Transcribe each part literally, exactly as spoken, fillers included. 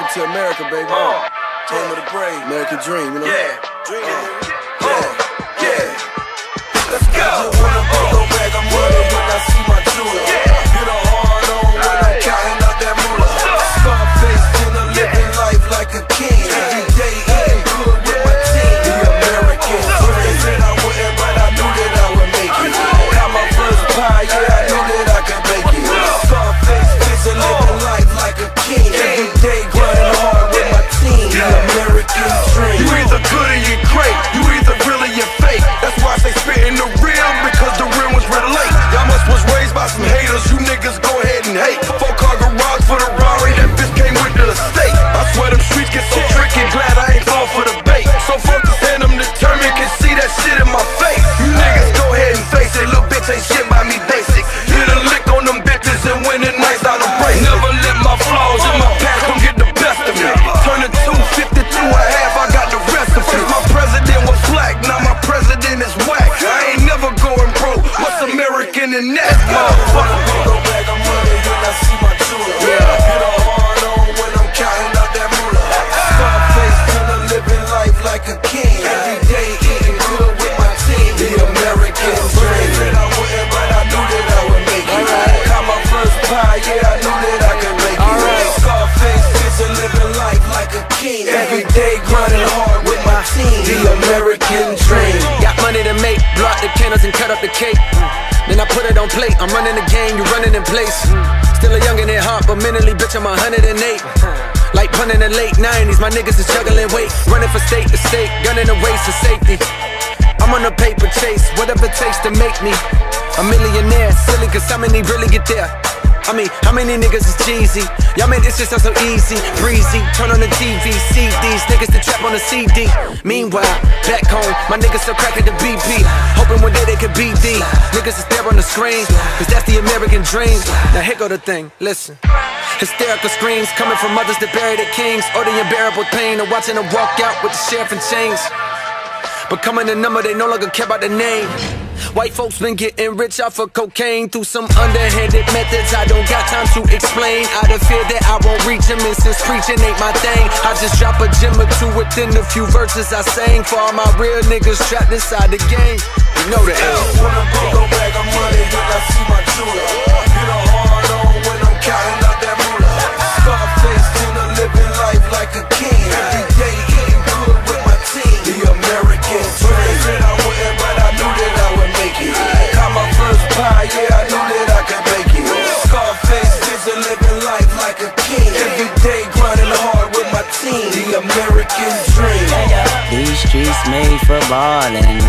Welcome to America, baby. Uh, Home of the brave, American dream, you know? Yeah, dream. Uh, yeah, yeah. Let's go. I just wanna go back, I'm running when I see my jeweler. Yeah. Get a hard on when I'm counting out that moolah. Scarface in a living life like a king. Every day eating good with my team. The American dream. They said I wouldn't, but I knew that I would make it. Got my first pie, yeah, I knew that I could make it. Scarface is a living life like a king. Every day grinding hard with my team. The American dream. You either good or you're great. You either real or you're fake. That's why I say spitting the real, because the real ones relate. Y'all must was raised by some haters. You niggas go ahead and hate. Four car garage for the Rari. That bitch came with the estate. I swear them streets get so tricky. Glad I ain't fall for the bait. So focused and I'm determined. Can see that shit in my face. You niggas go ahead and face it. Little bitch ain't shit by me basic. Hit a lick on them bitches and win the nights out of break. Never let my flaws in my past come get the best of me. Turn a two fifty to a half. I got the recipe. My president was black. Now my president is whack. I ain't never going pro. What's American in that, motherfucker? Go back, I'm running when I see my jeweler. Yeah. Get a hard on when I'm counting out that moolah. Scarface in a living life like a king. Every day eating good with my team. The American dream. Said I wouldn't, but I knew that I would make it. Got my first pie, yeah, I knew that I could make it. Scarface is a living life like a king. Every day grinding hard with my team. The American dream. Got money to make, blow out the candles and cut up the cake. Then I put it on plate, I'm running the game, you running in place. Still a youngin' at heart, but mentally, bitch, I'm a hundred and eight. Like punnin' in the late nineties, my niggas is juggling weight. Running for state to state, gunning the waist for safety. I'm on a paper chase, whatever it takes to make me a millionaire. Silly, cause how many really get there? I mean, how many niggas is cheesy? Y'all made this shit sound so easy, breezy. Turn on the T V, see these niggas to trap on the C D. Meanwhile, back home, my niggas still cracking the B P. Hoping one day they could beat D. Niggas is there on the screen, cause that's the American dream. Now here go the thing, listen. Hysterical screams coming from mothers that bury their kings, or the unbearable pain of watching them walk out with the sheriff in chains. Becoming a number, they no longer care about the name. White folks been getting rich off of cocaine through some underhanded methods I don't got time to explain. Out of fear that I won't reach them, and since preaching ain't my thing, I just drop a gem or two within the few verses I sang. For all my real niggas trapped inside the game, you know the end. When I go back, I'm running when I see my jeweler. Get a hard on when I'm counting out that moolah. Scarface in a living life like a king. Every day eating good with my team. The American dream. Said I wouldn't, but I knew that I would make it. Got my first pie, yeah, I knew that I could make it. Scarface is a living life like a king. Every day grinding hard with my team. The American dream. These streets made for ballin'.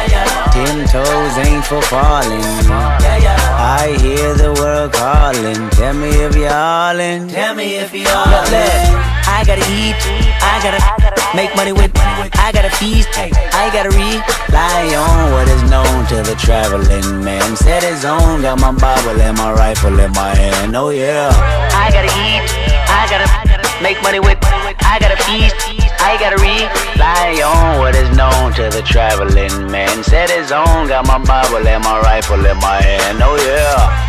Ten toes ain't for falling. I hear the world calling. Tell me if you're allin'. Tell me if you're allin'. I gotta eat, I gotta make money with, I gotta feast, I gotta rely on what is known to the traveling man. Set his own, got my Bible and my rifle in my hand, oh yeah. I gotta eat, I gotta make money with, I gotta feast, I gotta rely on what is known to the traveling man. Set his own, got my Bible and my rifle in my hand, oh yeah.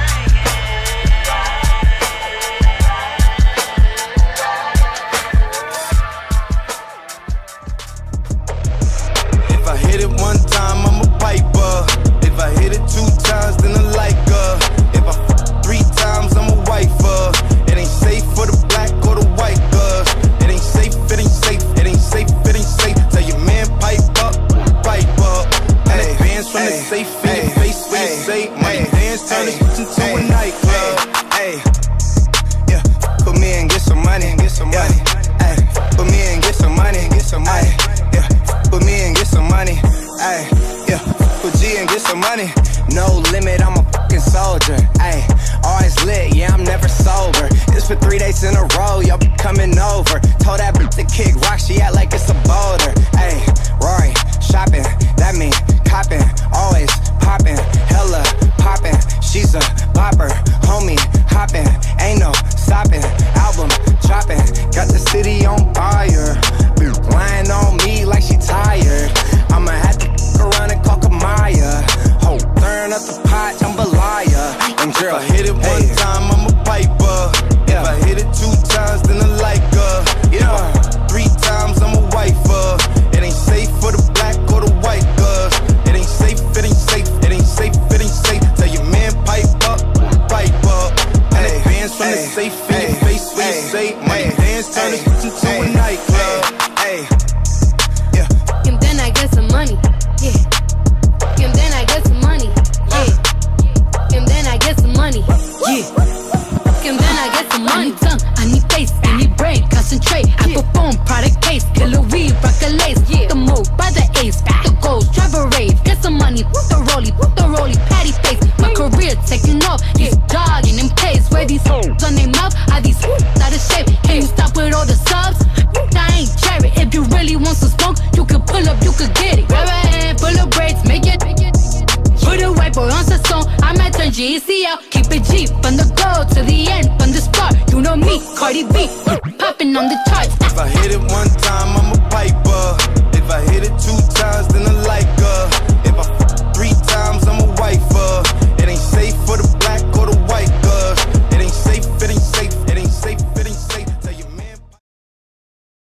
Hit it one time, I'm a piper. If I hit it two times, then I like her. If I f three times, I'm a wifer. It ain't safe for the black or the white girls. It ain't safe, it ain't safe, it ain't safe, it ain't safe. Tell your man pipe up, pipe up. And advance from the safe in your face when you say money dance, turn this into a nightclub. Hey, yeah, put me in, get some money, get some money. Hey, put me in, get some money, get some money. Put me in, get some money, ayy, yeah, put G and get some money. No limit, I'm a fucking soldier, ayy, always lit, yeah, I'm never sober. It's for three days in a row, y'all be coming over. Told that bitch to kick rock, she act like it's a boulder, ayy, Rory, shopping, that mean copping, always popping, hella popping. She's a bopper, homie, hopping, ain't no stopping, album dropping, got the city on fire. Lying on me like she tired. I'ma have to f around and call Kamaya. Ho, turn up the pot, jambalaya. And girl, if I hit it one hey. time, I'm a piper. Yeah. If I hit it two times, then I like her. wanna say in your face when you say money dance, turn this into a nightclub. Yeah. And then I get some money. Yeah. And then I get some money. Yeah. And then I get some money. Yeah. And then I get some money. I need tongue, I need face, I need brain, concentrate. I perform product case, killer weed, rock a lace. Yeah. The move by the ace, the goals, drive a rave. Get some money, put the rollie, put the rollie, patty face. My career taking off, he's jogging in place. Where these hoes on their mouth, are these out of shape? Can you stop with all the subs? I ain't cherry. If you really want some smoke, you could pull up, you could get it. Grab a hand, full of braids, make it. Put a white boy on the song, I might turn G E C out. Keep it G, from the goal to the end, from the start. You know me, Cardi B, popping on the charts. If I hit it one time, I'm a piper. If I hit it two times, then I